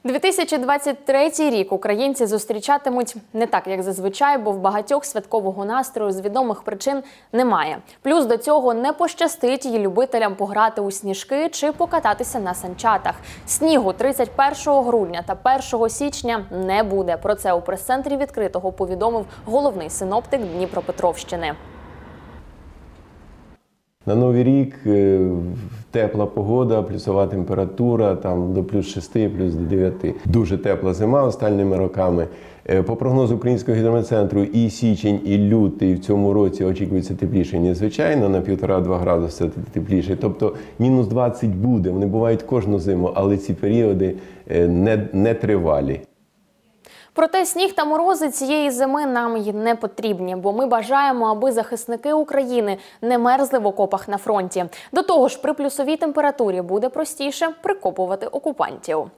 2023 рік українці зустрічатимуть не так, як зазвичай, бо в багатьох святкового настрою з відомих причин немає. Плюс до цього не пощастить її любителям пограти у сніжки чи покататися на санчатах. Снігу 31 грудня та 1 січня не буде. Про це у прес-центрі відкритого повідомив головний синоптик Дніпропетровщини. На Новий рік тепла погода, плюсова температура, там до плюс 6, плюс до 9. Дуже тепла зима останніми роками. По прогнозу Українського гідрометцентру і січень, і лютий в цьому році очікується тепліше, ніж звичайно, на 1,5-2 градуси тепліше. Тобто мінус 20 буде, вони бувають кожну зиму, але ці періоди не тривалі. Проте сніг та морози цієї зими нам й не потрібні, бо ми бажаємо, аби захисники України не мерзли в окопах на фронті. До того ж, при плюсовій температурі буде простіше прикопувати окупантів.